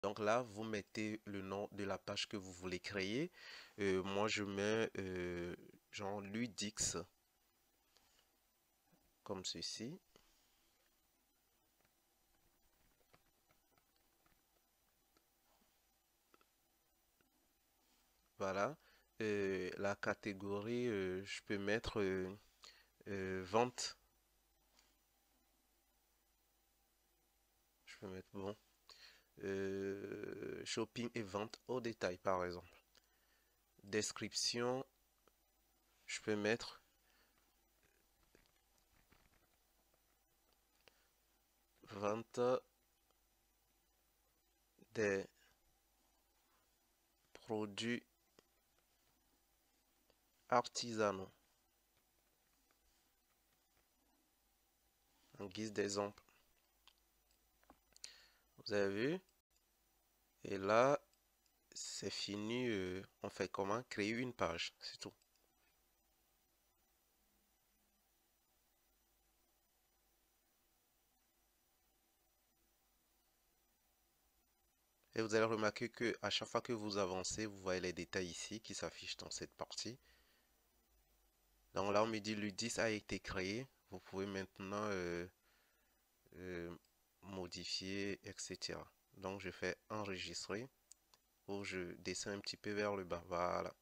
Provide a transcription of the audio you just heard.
Donc là, vous mettez le nom de la page que vous voulez créer. Moi, je mets genre Ludix comme ceci. Voilà. La catégorie, je peux mettre vente. Je peux mettre bon. Shopping et vente au détail, par exemple. Description, je peux mettre vente des produits artisanaux en guise d'exemple. Vous avez vu? Et là, c'est fini. On fait comment? Créer une page, c'est tout. Et vous allez remarquer que à chaque fois que vous avancez, vous voyez les détails ici qui s'affichent dans cette partie. Donc là, on me dit le 10 a été créé. Vous pouvez maintenant euh, modifier, etc. Donc je fais enregistrer ou je descends un petit peu vers le bas. Voilà.